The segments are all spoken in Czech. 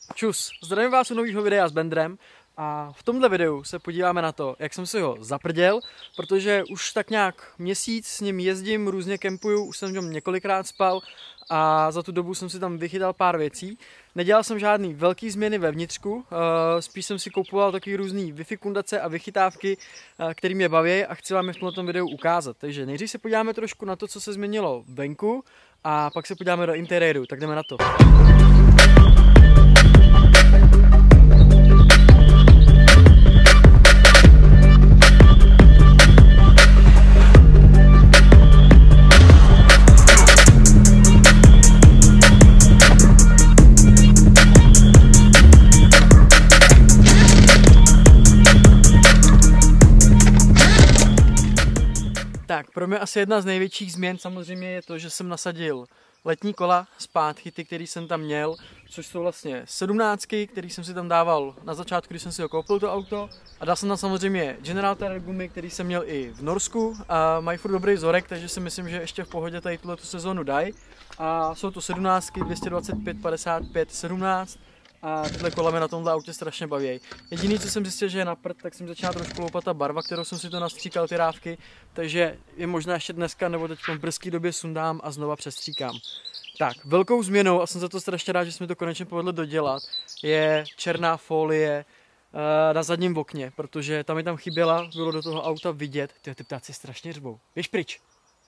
Čus, zdravím vás u nového videa s Bendrem a v tomhle videu se podíváme na to, jak jsem si ho zaprděl, protože už tak nějak měsíc s ním jezdím, různě kempuju, už jsem v něm několikrát spal a za tu dobu jsem si tam vychytal pár věcí. Nedělal jsem žádný velký změny vevnitřku, spíš jsem si kupoval takový různý Wi-Fi kundace a vychytávky, které mě baví a chci vám je v tomto videu ukázat. Takže nejdřív se podíváme trošku na to, co se změnilo venku a pak se podíváme do interiéru, tak jdeme na to. Tak, pro mě asi jedna z největších změn samozřejmě je to, že jsem nasadil letní kola zpátky, ty, který jsem tam měl, což jsou vlastně 17, který jsem si tam dával na začátku, když jsem si ho koupil to auto. A dal jsem tam samozřejmě General Tire gumy, který jsem měl i v Norsku a mají furt dobrý vzorek, takže si myslím, že ještě v pohodě tady tuto sezónu dají. A jsou to 17, 225, 55, 17. A tyhle kola mě na tomhle autě strašně baví. Jediný, co jsem zjistil, že je na prd, tak jsem začal trošku loupat ta barva, kterou jsem si to nastříkal, ty rávky. Takže je možná ještě dneska nebo teď v brzké době sundám a znova přestříkám. Tak, velkou změnou, a jsem za to strašně rád, že jsme to konečně povedli dodělat, je černá folie na zadním okně, protože tam mi tam chyběla, bylo do toho auta vidět. Ty ptáci strašně řvou. Běž pryč.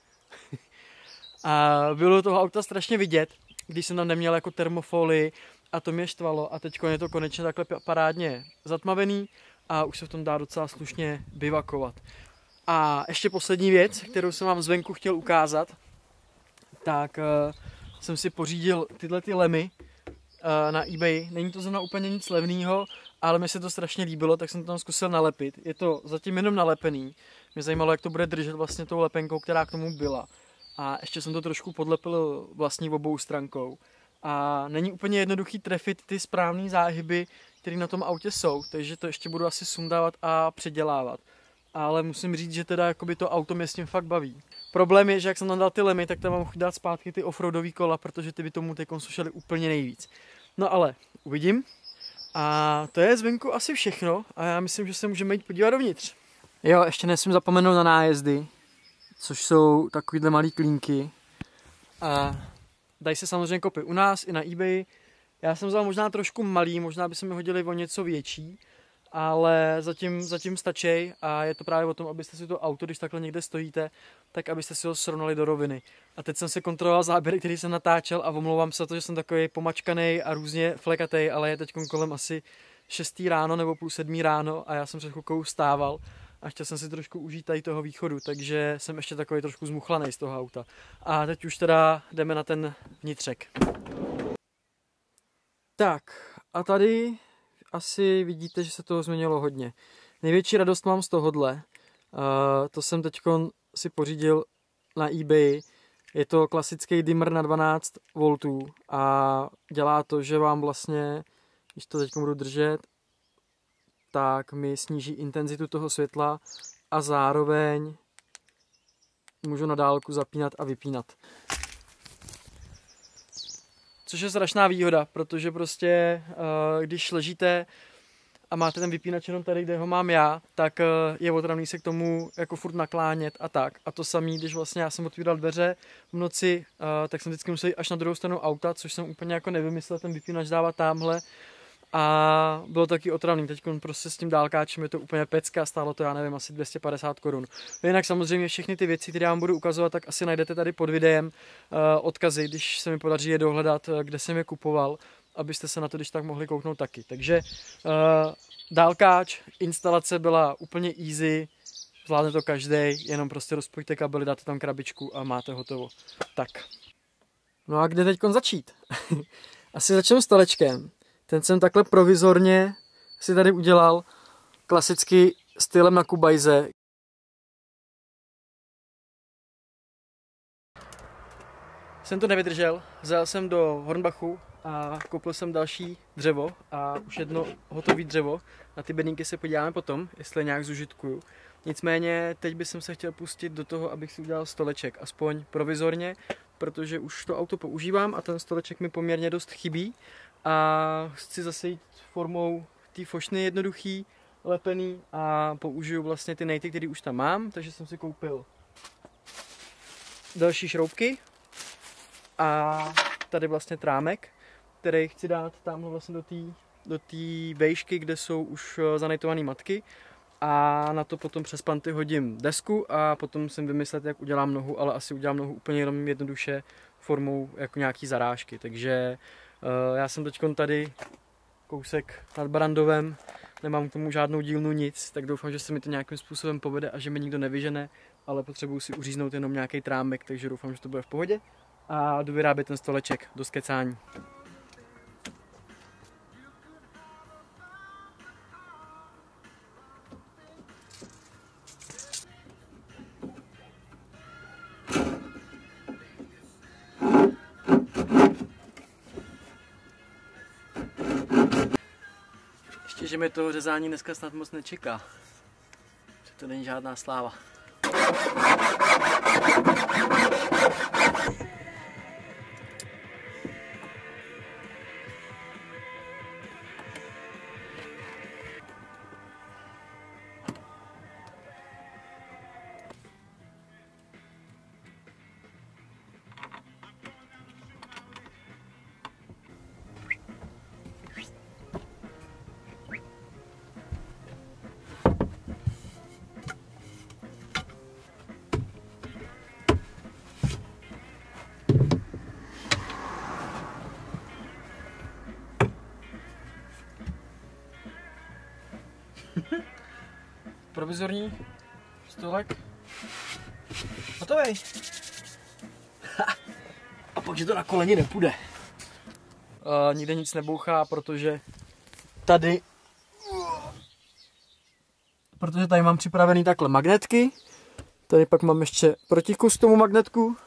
A bylo do toho auta strašně vidět, když jsem tam neměl jako termofolii, a to mě štvalo a teď je to konečně takhle parádně zatmavený a už se v tom dá docela slušně bivakovat. A ještě poslední věc, kterou jsem vám zvenku chtěl ukázat, tak jsem si pořídil tyhle ty lemy na eBay. Není to zrovna úplně nic levného, ale mi se to strašně líbilo, tak jsem to tam zkusil nalepit. Je to zatím jenom nalepený. Mě zajímalo, jak to bude držet vlastně tou lepenkou, která k tomu byla. A ještě jsem to trošku podlepil vlastní obou stránkou. A není úplně jednoduchý trefit ty správné záhyby, které na tom autě jsou, takže to ještě budu asi sundávat a předělávat. Ale musím říct, že teda jakoby to auto mě s tím fakt baví. Problém je, že jak jsem tam dal ty lemy, tak tam mám chuť dát zpátky ty offroadový kola, protože ty by tomu teď slušely úplně nejvíc. No ale uvidím. A to je zvenku asi všechno a já myslím, že se můžeme jít podívat dovnitř. Jo, ještě nesmím zapomenout na nájezdy, což jsou takovýhle malý klínky. A dají se samozřejmě kopy u nás i na eBay. Já jsem vzal možná trošku malý, možná by se mi hodili o něco větší, ale zatím stačí a je to právě o tom, abyste si to auto, když takhle někde stojíte, tak abyste si ho srovnali do roviny. A teď jsem si kontroloval záběry, který jsem natáčel a omlouvám se za to, že jsem takový pomačkanej a různě flekatej, ale je teď kolem asi 6 ráno nebo půl 7 ráno a já jsem před chvilkou vstával a chtěl jsem si trošku užít tady toho východu, takže jsem ještě takový trošku zmuchlanej z toho auta. A teď už teda jdeme na ten vnitřek. Tak, a tady asi vidíte, že se toho změnilo hodně. Největší radost mám z tohohle. To jsem teď si pořídil na eBay. Je to klasický dimmer na 12 V a dělá to, že vám vlastně, když to teď budu držet, tak mi sníží intenzitu toho světla a zároveň můžu na dálku zapínat a vypínat. Což je strašná výhoda, protože prostě když ležíte a máte ten vypínač jenom tady, kde ho mám já, tak je otravný se k tomu jako furt naklánět a tak. A to samý, když vlastně já jsem otvíral dveře v noci, tak jsem vždycky musel jít až na druhou stranu auta, což jsem úplně jako nevymyslel, ten vypínač dávat tamhle. A bylo taky otravný, teď prostě s tím dálkáčem je to úplně pecka, stálo to, já nevím, asi 250 Kč. Jinak samozřejmě všechny ty věci, které já vám budu ukazovat, tak asi najdete tady pod videem odkazy, když se mi podaří je dohledat, kde jsem je kupoval, abyste se na to když tak mohli kouknout taky. Takže dálkáč, instalace byla úplně easy, zvládne to každý, jenom prostě rozpojte kabely, dáte tam krabičku a máte hotovo. Tak. No a kde teď začít? Asi začneme stolečkem. Ten jsem takhle provizorně si tady udělal klasicky stylem na kubajze. Jsem to nevydržel, zajel jsem do Hornbachu a koupil jsem další dřevo a už jedno hotové dřevo. Na ty bedníky se podíváme potom, jestli nějak zužitkuju. Nicméně teď bych se chtěl pustit do toho, abych si udělal stoleček, aspoň provizorně, protože už to auto používám a ten stoleček mi poměrně dost chybí. a chci zase jít formou té fošny jednoduchý, lepený a použiju vlastně ty nejty, které už tam mám, takže jsem si koupil další šroubky a tady vlastně trámek, který chci dát tamhle vlastně do té vejšky, kde jsou už zanejtované matky a na to potom přes panty hodím desku a potom musím vymyslet, jak udělám nohu, ale asi udělám nohu úplně jenom jednoduše formou jako nějaký zarážky, takže já jsem teď tady kousek nad Barrandovem, nemám k tomu žádnou dílnu nic, tak doufám, že se mi to nějakým způsobem povede a že mi nikdo nevyžene, ale potřebuji si uříznout jenom nějaký trámek, takže doufám, že to bude v pohodě a jdu vyrábět ten stoleček do skecání. Ještě, že mi toho řezání dneska snad moc nečeká. Že to není žádná sláva. Provizorní stolek. Hotovej. A pak, že to na koleni nepůjde. Nikde nic nebouchá, protože tady mám připravený takhle magnetky. Tady pak mám ještě protikus tomu magnetku.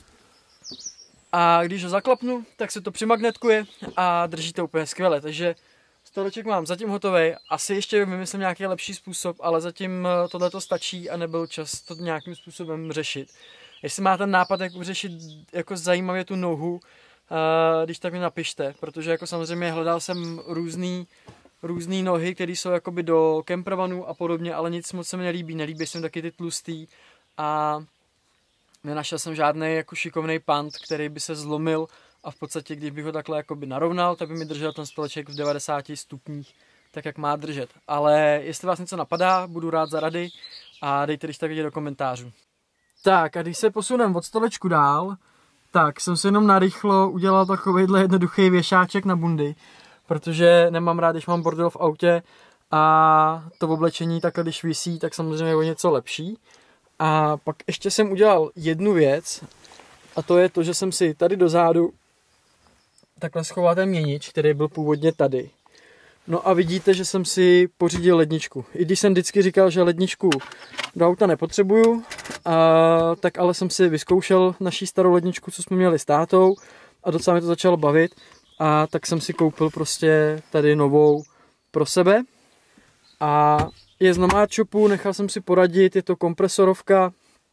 A když ho zaklapnu, tak se to přimagnetkuje a drží to úplně skvěle. Takže stoleček mám zatím hotový. Asi ještě vymyslím nějaký lepší způsob, ale zatím tohleto stačí a nebyl čas to nějakým způsobem řešit. Jestli máte nápad, jak vyřešit jako zajímavě tu nohu, když tak mi napište, protože jako samozřejmě hledal jsem různý nohy, které jsou jakoby do campervanů a podobně, ale nic moc se mi nelíbí. Nelíbí se mi taky ty tlustý a nenašel jsem žádný jako šikovný pant, který by se zlomil a v podstatě, když bych ho takhle jakoby narovnal, tak by mi držel ten stoleček v 90 stupních, tak jak má držet. Ale jestli vás něco napadá, budu rád za rady a dejte když tak vědět do komentářů. Tak a když se posunem od stolečku dál, tak jsem si jenom narychlo udělal takovejhle jednoduchý věšáček na bundy, protože nemám rád, když mám bordel v autě a to oblečení takhle, když visí, tak samozřejmě je o něco lepší. A pak ještě jsem udělal jednu věc a to je to, že jsem si tady dozadu takhle schoval ten měnič, který byl původně tady. No a vidíte, že jsem si pořídil ledničku. I když jsem vždycky říkal, že ledničku do auta nepotřebuju, tak ale jsem si vyzkoušel naší starou ledničku, co jsme měli s tátou a docela mi to začalo bavit. A tak jsem si koupil prostě tady novou pro sebe. A je z Nomad Shopu, nechal jsem si poradit, je to kompresorovka.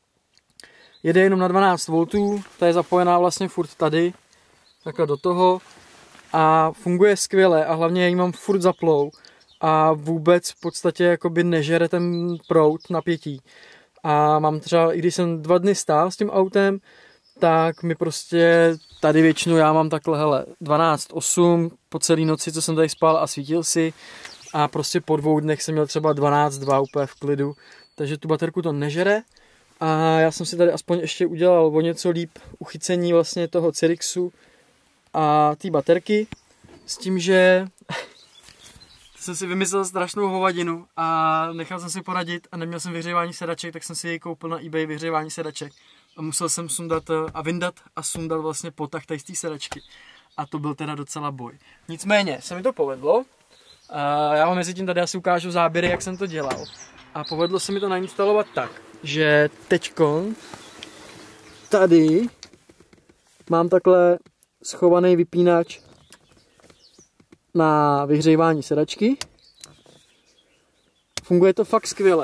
Jede jenom na 12 V, ta je zapojená vlastně furt tady, takhle do toho. A funguje skvěle a hlavně ji mám furt zaplou a vůbec v podstatě jakoby nežere ten proud napětí. A mám třeba, i když jsem 2 dny stál s tím autem, tak mi prostě tady většinou já mám takhle, hele, 12,8 po celé noci, co jsem tady spal a svítil si a prostě po 2 dnech jsem měl třeba 12,2 úplně v klidu, takže tu baterku to nežere. A já jsem si tady aspoň ještě udělal o něco líp uchycení vlastně toho Cyrixu a té baterky, s tím, že jsem si vymyslel strašnou hovadinu a nechal jsem si poradit a neměl jsem vyhřívání sedaček, tak jsem si jej koupil na eBay vyhřívání sedaček a musel jsem sundat a vyndat a sundat vlastně potah tady z té sedačky a to byl teda docela boj. Nicméně se mi to povedlo, já vám mezi tím tady asi ukážu záběry, jak jsem to dělal a povedlo se mi to nainstalovat tak, že teďkon tady mám takhle schovaný vypínač na vyhřívání sedačky. Funguje to fakt skvěle.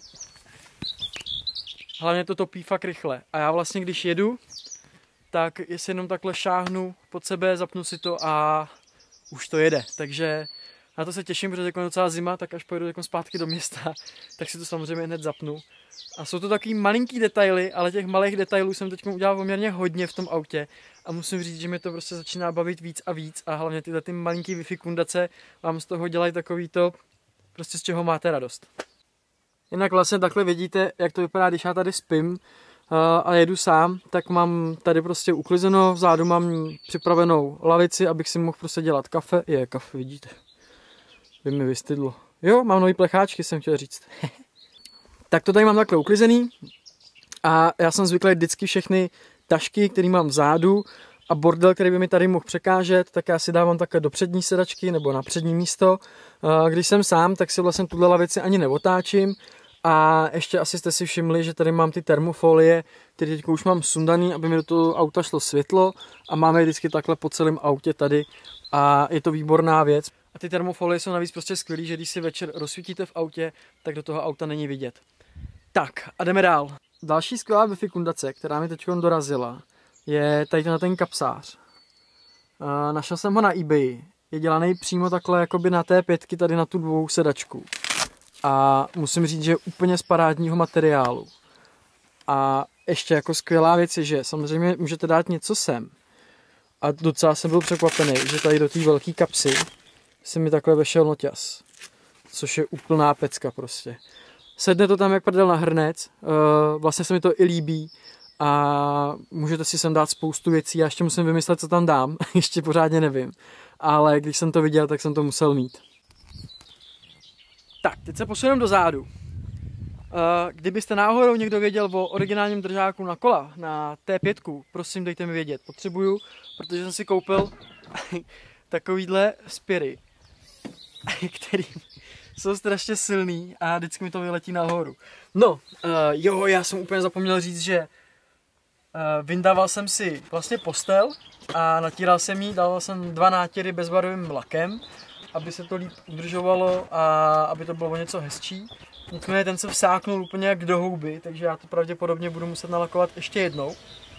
Hlavně to topí fakt rychle. A já vlastně, když jedu, tak jestli jenom takhle šáhnu pod sebe, zapnu si to a už to jede. Takže na to se těším, protože jako je docela zima, tak až pojedu jako zpátky do města, tak si to samozřejmě hned zapnu. A jsou to takový malinký detaily, ale těch malých detailů jsem teď udělal poměrně hodně v tom autě a musím říct, že mi to prostě začíná bavit víc a víc a hlavně tyhle ty malinký Wi-Fi kundace vám z toho dělají takový to, prostě z čeho máte radost. Jinak vlastně takhle vidíte, jak to vypadá, když já tady spím a jedu sám, tak mám tady prostě uklizeno, vzadu mám připravenou lavici, abych si mohl prostě dělat kafe. Kafe, vidíte. By mi vystydlo. Jo, mám nový plecháčky, jsem chtěl říct. Tak to tady mám takhle uklizený a já jsem zvyklý vždycky všechny tašky, které mám vzadu a bordel, který by mi tady mohl překážet, tak já si dávám takhle do přední sedačky nebo na přední místo. Když jsem sám, tak si vlastně tuhle lavici ani neotáčím a ještě asi jste si všimli, že tady mám ty termofolie, které teď už mám sundaný, aby mi do toho auta šlo světlo a máme je vždycky takhle po celém autě tady a je to výborná věc. A ty termofolie jsou navíc prostě skvělý, že když si večer rozsvítíte v autě, tak do toho auta není vidět. Tak a jdeme dál. Další skvělá Wi-Fi kundace, která mi teď dorazila, je tady ten kapsář. Našel jsem ho na eBay. Je dělaný přímo takhle jakoby na té pětky, tady na tu dvou sedačku. A musím říct, že je úplně z parádního materiálu. A ještě jako skvělá věc je, že samozřejmě můžete dát něco sem. A docela jsem byl překvapený, že tady do té velké kapsy se mi takhle vešel noťaz. Což je úplná pecka prostě. Sedne to tam jak prdel na hrnec, vlastně se mi to i líbí a můžete si sem dát spoustu věcí, já ještě musím vymyslet, co tam dám, ještě pořádně nevím, ale když jsem to viděl, tak jsem to musel mít. Tak, teď se posuneme do zádu. Kdybyste náhodou někdo věděl o originálním držáku na kola, na T5, prosím dejte mi vědět, potřebuju, protože jsem si koupil takovýhle Spiry, který jsou strašně silný a vždycky mi to vyletí nahoru. No, já jsem úplně zapomněl říct, že vyndával jsem si vlastně postel a natíral jsem jí, dával jsem 2 nátěry bezbarvým lakem, aby se to líp udržovalo a aby to bylo něco hezčí. Nicméně ten se vsáknul úplně jak do houby, takže já to pravděpodobně budu muset nalakovat ještě jednou.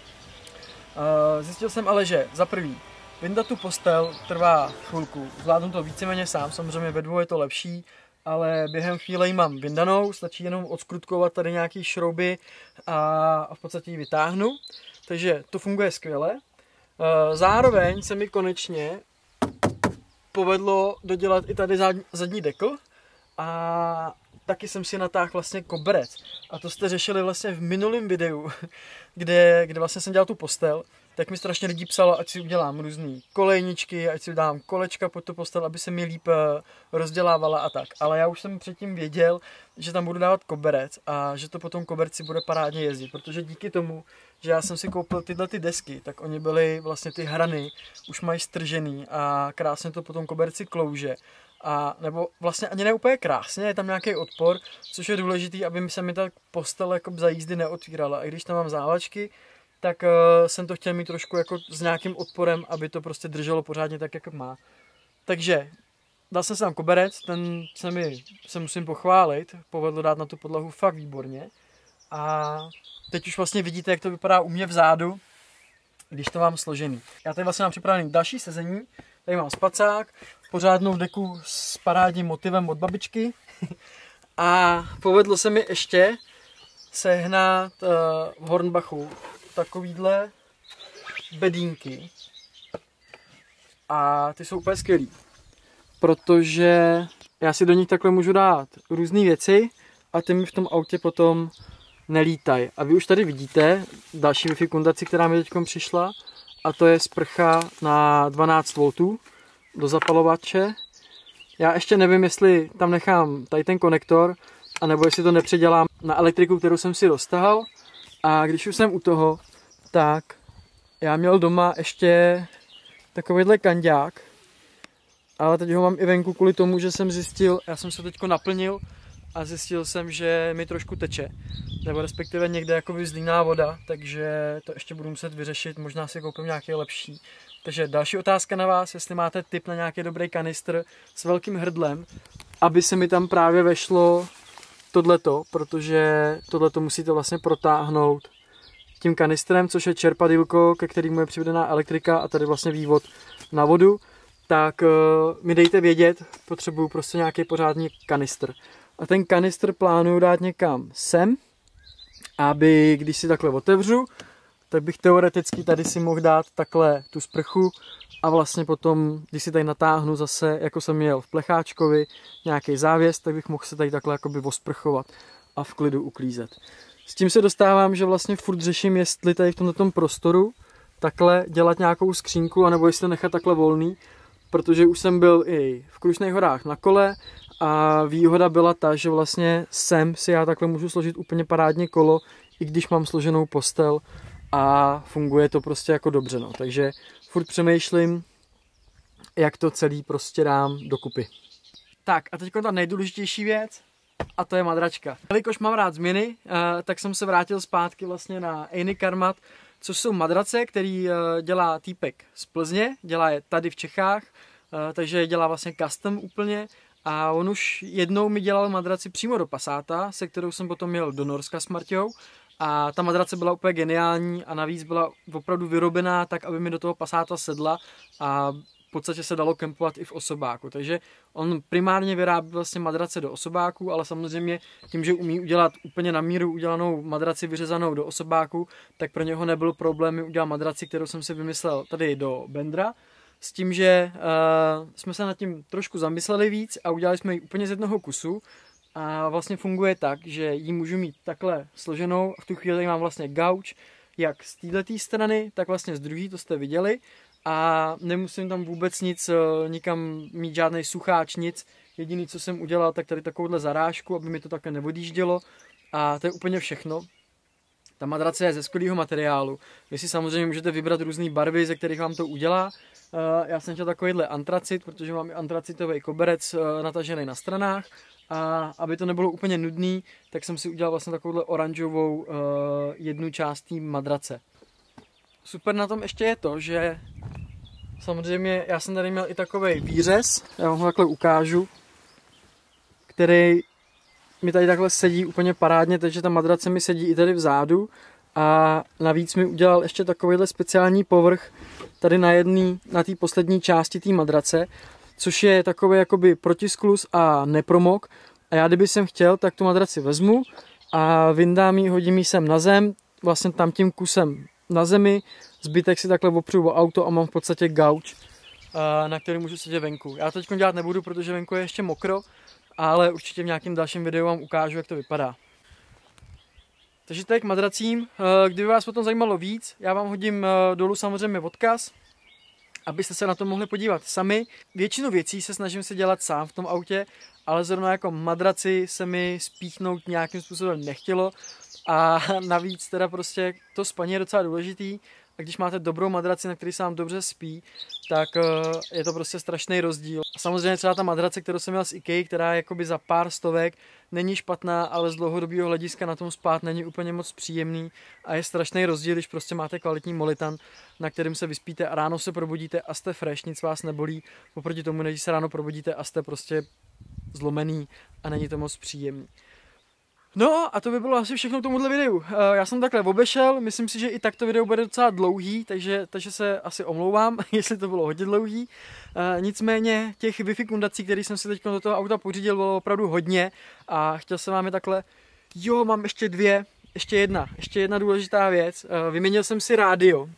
Zjistil jsem ale, že za prvý, vyndat tu postel trvá chvilku, zvládnu to víceméně sám, samozřejmě ve dvou je to lepší, ale během chvíle ji mám vyndanou, stačí jenom odskrutkovat tady nějaký šrouby a v podstatě ji vytáhnu, takže to funguje skvěle. Zároveň se mi konečně povedlo dodělat i tady zadní dekl a taky jsem si natáhl vlastně koberec. A to jste řešili vlastně v minulém videu, kde vlastně jsem dělal tu postel, tak mi strašně lidí psalo, ať si udělám různý kolejničky, ať si dám kolečka pod tu postel, aby se mi líp rozdělávala a tak. Ale já už jsem předtím věděl, že tam budu dávat koberec a že to potom koberci bude parádně jezdit, protože díky tomu, že já jsem si koupil tyhle ty desky, tak oni byly vlastně ty hrany, už mají stržený a krásně to potom koberci klouže. A nebo vlastně ani ne úplně krásně, je tam nějaký odpor, což je důležitý, aby se mi ta postel jako za jízdy neotvírala. A když tam mám závačky, tak jsem to chtěl mít trošku jako s nějakým odporem, aby to prostě drželo pořádně tak, jak má. Takže dal jsem si tam koberec, ten se musím pochválit, povedlo dát na tu podlahu fakt výborně. A teď už vlastně vidíte, jak to vypadá u mě vzadu, když to mám složený. Já tady vlastně mám připravený další sezení, tady mám spacák, pořádnou deku s parádním motivem od babičky a povedlo se mi ještě sehnat v Hornbachu takovýhle bedínky a ty jsou úplně skvělý, protože já si do nich takhle můžu dát různé věci a ty mi v tom autě potom nelítají. A vy už tady vidíte další Wi-Fi kundaci, která mi teď přišla, a to je sprcha na 12 V do zapalovače. Já ještě nevím, jestli tam nechám tady ten konektor, anebo jestli to nepředělám na elektriku, kterou jsem si roztahal. A když už jsem u toho, tak já měl doma ještě takovýhle kanďák, ale teď ho mám i venku kvůli tomu, že jsem zjistil, já jsem se teďko naplnil a zjistil jsem, že mi trošku teče, nebo respektive někde jakoby zlíná voda, takže to ještě budu muset vyřešit, možná si koupím nějaký lepší. Takže další otázka na vás, jestli máte tip na nějaký dobrý kanistr s velkým hrdlem, aby se mi tam právě vešlo tohleto, protože tohleto musíte vlastně protáhnout tím kanistrem, což je čerpadýlko, ke kterému je přivedená elektrika a tady vlastně vývod na vodu. tak mi dejte vědět, potřebuju prostě nějaký pořádný kanistr. A ten kanistr plánuju dát někam sem, aby když si takhle otevřu, tak bych teoreticky tady si mohl dát takhle tu sprchu a vlastně potom, když si tady natáhnu zase, jako jsem měl v plecháčkovi, nějaký závěs, tak bych mohl se tady takhle jakoby osprchovat a v klidu uklízet. S tím se dostávám, že vlastně furt řeším, jestli tady v tomto prostoru takhle dělat nějakou skřínku, anebo jestli nechat takhle volný, protože už jsem byl i v Krušných horách na kole a výhoda byla ta, že vlastně sem si já takhle můžu složit úplně parádně kolo, i když mám složenou postel a funguje to prostě jako dobře, no. Takže furt přemýšlím, jak to celý prostě dám dokupy. Tak a teď ta nejdůležitější věc, a to je madračka. Jelikož mám rád změny, tak jsem se vrátil zpátky vlastně na Ejny Karmat, což jsou madrace, který dělá týpek z Plzně, dělá je tady v Čechách, takže dělá vlastně custom úplně. A on už jednou mi dělal madraci přímo do Passáta, se kterou jsem potom jel do Norska s Marťou. A ta madrace byla úplně geniální a navíc byla opravdu vyrobená tak, aby mi do toho Passáta sedla a v podstatě se dalo kempovat i v osobáku. Takže on primárně vyrábí vlastně madrace do osobáku, ale samozřejmě tím, že umí udělat úplně na míru udělanou madraci vyřezanou do osobáku, tak pro něho nebyl problém mi udělat madraci, kterou jsem si vymyslel tady do Bendra. S tím, že jsme se nad tím trošku zamysleli víc a udělali jsme ji úplně z jednoho kusu. A vlastně funguje tak, že ji můžu mít takhle složenou. V tu chvíli mám vlastně gauč, jak z této strany, tak vlastně z druhé, to jste viděli. A nemusím tam vůbec nic, nikam mít žádný sucháč, nic. Jediný, co jsem udělal, tak tady takovouhle zarážku, aby mi to takhle neodjíždělo. A to je úplně všechno. Ta madrace je ze skvělého materiálu. Vy si samozřejmě můžete vybrat různé barvy, ze kterých vám to udělá. Já jsem chtěl takovýhle antracit, protože mám i antracitový koberec natažený na stranách. A aby to nebylo úplně nudný, tak jsem si udělal vlastně takovouhle oranžovou jednu část té madrace. Super na tom ještě je to, že samozřejmě já jsem tady měl i takovej výřez, já vám ho takhle ukážu, který mi tady takhle sedí úplně parádně, takže ta madrace mi sedí i tady vzadu a navíc mi udělal ještě takovýhle speciální povrch tady na té poslední části té madrace, což je takový jakoby protisklus a nepromok. A já kdyby jsem chtěl, tak tu madraci vezmu a vyndám ji, hodím ji sem na zem, vlastně tam tím kusem na zemi, zbytek si takhle opřu o auto a mám v podstatě gauč, na který můžu sedět venku. Já to teď dělat nebudu, protože venku je ještě mokro, ale určitě v nějakém dalším videu vám ukážu, jak to vypadá. Takže teď k madracím. Kdyby vás potom zajímalo víc, já vám hodím dolů samozřejmě odkaz, abyste se na to mohli podívat sami. Většinu věcí se snažím si dělat sám v tom autě, ale zrovna jako madraci se mi spíchnout nějakým způsobem nechtělo a navíc teda prostě to spaní je docela důležitý a když máte dobrou madraci, na který se vám dobře spí, tak je to prostě strašný rozdíl. A samozřejmě třeba ta madrace, kterou jsem měl z IKEA, která je jakoby za pár stovek, není špatná, ale z dlouhodobého hlediska na tom spát není úplně moc příjemný a je strašný rozdíl, když prostě máte kvalitní molitan, na kterým se vyspíte a ráno se probudíte a jste fresh, nic vás nebolí, oproti tomu, než se ráno probudíte a jste prostě zlomený a není to moc příjemný. No a to by bylo asi všechno k tomuhle videu. Já jsem takhle obešel, myslím si, že i tak to video bude docela dlouhý, takže se asi omlouvám, jestli to bylo hodně dlouhý. Nicméně těch Wi-Fi kundací, které jsem si teď do toho auta pořídil, bylo opravdu hodně a chtěl jsem vám je takhle... Jo, mám ještě jedna důležitá věc. Vyměnil jsem si rádio.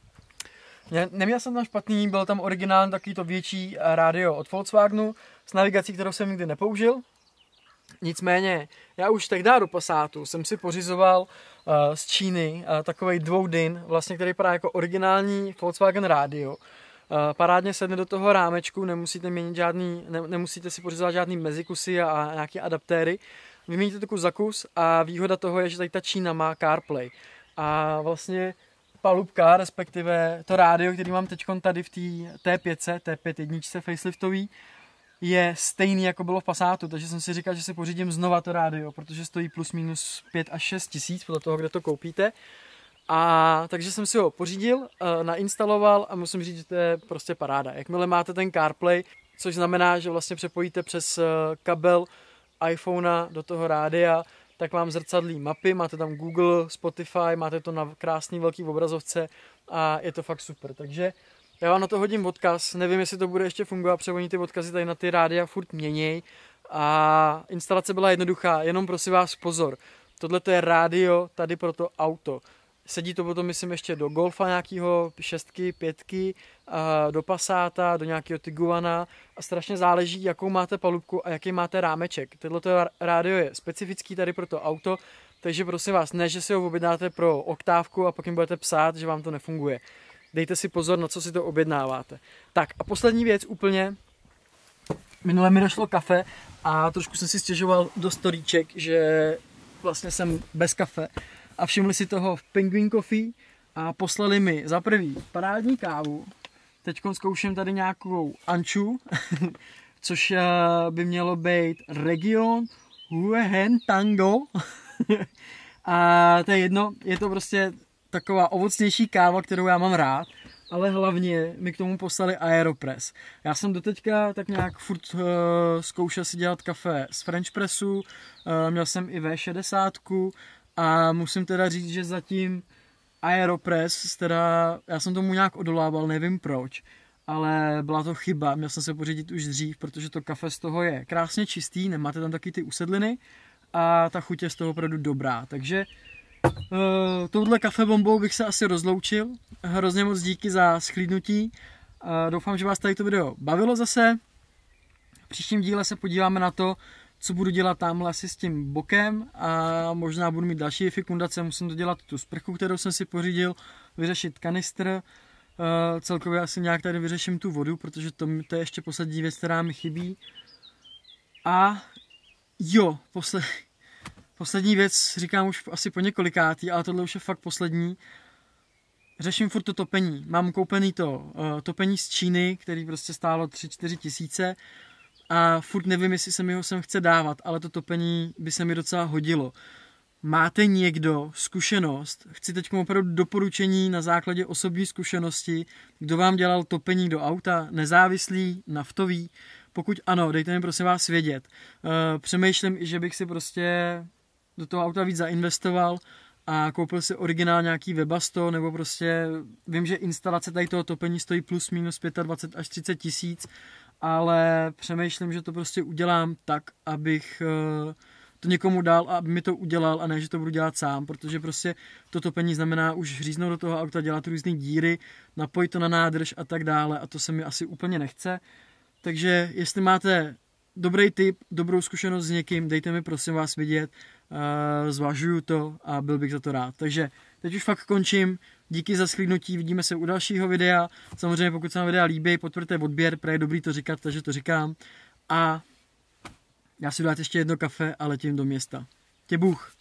Neměl jsem tam špatný, byl tam originální takový to větší rádio od Volkswagenu s navigací, kterou jsem nikdy nepoužil. Nicméně, já už tehdy do Passátu jsem si pořizoval z Číny takovej 2DIN, vlastně, který vypadá jako originální Volkswagen rádio. Parádně sedne do toho rámečku, nemusíte si pořizovat žádný mezikusy a nějaké adaptéry. Vyměníte to kus za kus a výhoda toho je, že tady ta Čína má CarPlay. A vlastně palubka, respektive to rádio, který mám teď tady v té T5 faceliftový, je stejný, jako bylo v Passátu, takže jsem si říkal, že si pořídím znova to rádio, protože stojí plus minus 5 až 6 tisíc podle toho, kde to koupíte. A takže jsem si ho pořídil, nainstaloval a musím říct, že to je prostě paráda. Jakmile máte ten CarPlay, což znamená, že vlastně přepojíte přes kabel iPhonea do toho rádia, tak vám zrcadlí mapy, máte tam Google, Spotify, máte to na krásný velký obrazovce a je to fakt super. Takže Já vám na to hodím odkaz, nevím, jestli to bude ještě fungovat, protože oni ty odkazy tady na ty rádia furt měněj. A instalace byla jednoduchá, jenom prosím vás pozor. Tohle to je rádio tady pro to auto. Sedí to potom, myslím, ještě do Golfa nějakého 6, 5, do Passáta, do nějakého Tiguana a strašně záleží, jakou máte palubku a jaký máte rámeček. Tohle rádio je specifický tady pro to auto, takže prosím vás, ne, že si ho objednáte pro oktávku a pak jim budete psát, že vám to nefunguje. Dejte si pozor, na co si to objednáváte. Tak a poslední věc úplně. Minule mi došlo kafe a trošku jsem si stěžoval do storíček, že vlastně jsem bez kafe. A všimli si toho v Penguin Coffee a poslali mi za prvý parádní kávu. Teď zkouším tady nějakou anču, což by mělo být Region Huehen Tango. A to je jedno, je to prostě taková ovocnější káva, kterou já mám rád. Ale hlavně mi k tomu poslali Aeropress. Já jsem doteďka tak nějak furt zkoušel si dělat kafe z French pressu, měl jsem i V60 a musím teda říct, že zatím Aeropress, teda já jsem tomu nějak odolával, nevím proč, ale byla to chyba, měl jsem se pořídit už dřív, protože to kafe z toho je krásně čistý, nemáte tam taky ty usedliny a ta chuť je z toho opravdu dobrá, takže touhle kafebombou bych se asi rozloučil. Hrozně moc díky za shlídnutí. Doufám, že vás tady to video bavilo zase. V příštím díle se podíváme na to, co budu dělat tamhle asi s tím bokem a možná budu mít další fikundace. Musím dodělat tu sprchu, kterou jsem si pořídil, vyřešit kanistr. Celkově asi nějak tady vyřeším tu vodu, protože to je ještě poslední věc, která mi chybí. A jo, poslední věc, říkám už asi po několikátý, ale tohle už je fakt poslední. Řeším furt to topení. Mám koupený to topení z Číny, který prostě stálo 3-4 tisíce a furt nevím, jestli se mi ho sem chce dávat, ale to topení by se mi docela hodilo. Máte někdo zkušenost, chci teď opravdu doporučení na základě osobní zkušenosti, kdo vám dělal topení do auta, nezávislý, naftový, pokud ano, dejte mi prosím vás vědět. Přemýšlím i, že bych si prostě do toho auta víc zainvestoval a koupil si originál nějaký Webasto, nebo prostě vím, že instalace tady toho topení stojí plus minus 25 až 30 tisíc, ale přemýšlím, že to prostě udělám tak, abych to někomu dal a aby mi to udělal a ne, že to budu dělat sám, protože prostě to topení znamená už hříznout do toho auta, dělat různé díry, napojit to na nádrž a tak dále a to se mi asi úplně nechce. Takže jestli máte dobrý tip, dobrou zkušenost s někým, dejte mi prosím vás vědět, zvažuju to a byl bych za to rád. Takže teď už fakt končím, díky za shlídnutí, vidíme se u dalšího videa, samozřejmě pokud se vám videa líbí, potvrďte odběr, protože je dobrý to říkat, takže to říkám a já si dát ještě jedno kafe a letím do města. Tě Bůh.